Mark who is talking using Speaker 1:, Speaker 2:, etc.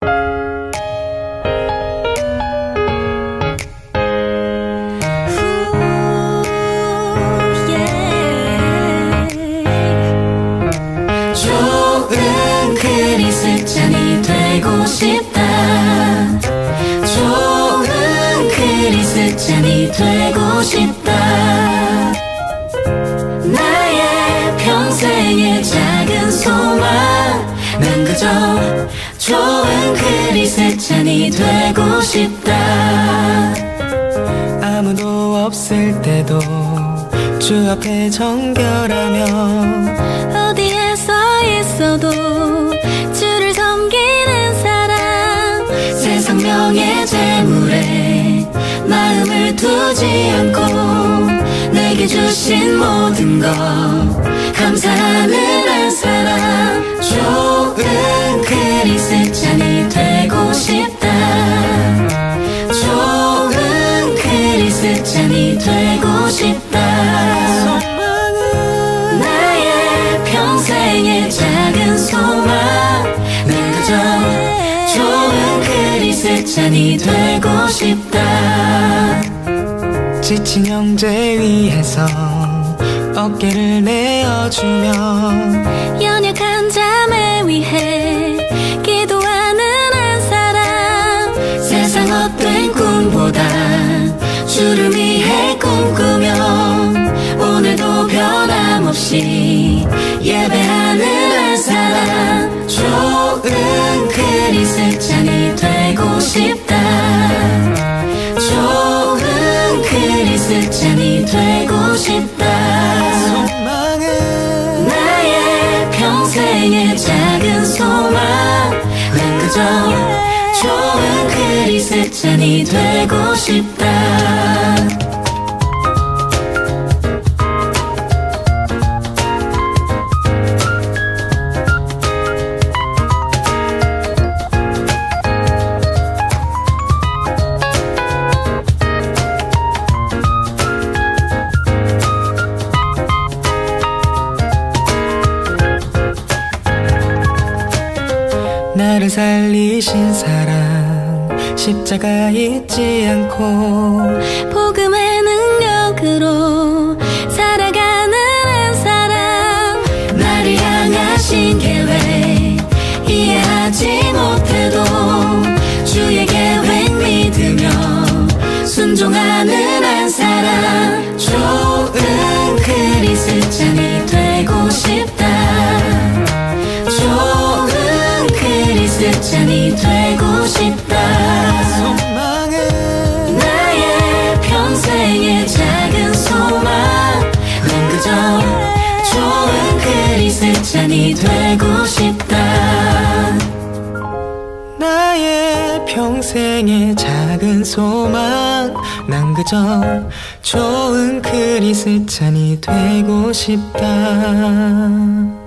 Speaker 1: 좋은 크리스찬이 되고 싶다. 좋은 크리스찬이 되고 싶다. 나의 평생의 작은 소망, 난 그저 좋은 크리스찬이 되고 싶다.
Speaker 2: 아무도 없을 때도 주 앞에 정결하며
Speaker 1: 어디에 서 있어도 주를 섬기는 사람, 세상 명예 재물에 마음을 두지 않고 내게 주신 모든 것 감사하는 한 사람. 좋은 크리스찬이 되고 싶다. 좋은 크리스찬이 되고 싶다. 나의 평생의 작은 소망, 난 그저 좋은 크리스찬이 되고 싶다.
Speaker 2: 지친 형제 위해서 어깨를 내어주며
Speaker 1: 연약한 자매 위해 기도하는 한 사람, 세상 헛된 꿈보다 주를 위해 꿈꾸며 오늘도 변함없이 예배하는 한 사람. 좋은 크리스찬이 되고 싶다. 좋은 크리스찬이 되고 싶다.
Speaker 2: 소망은
Speaker 1: 나의 평생의 작은 소망, 난 그저 좋은 크리스찬이 되고 싶다.
Speaker 2: 나를 살리신 사람, 십자가 잊지 않고
Speaker 1: 복음의 능력으로 살아가는 한 사람, 나를 향하신 계획 이해하지 못해도 주의 계획 믿으며 순종하는 한 사람. 좋은 크리스찬이 되고 싶다. 좋은 크리스찬이 되고 싶다.
Speaker 2: 소망은
Speaker 1: 나의 평생의 작은 소망, 난 그저 좋은 크리스찬이 되고 싶다.
Speaker 2: 나의 평생의 작은 소망, 난 그저 좋은 크리스찬이 되고 싶다.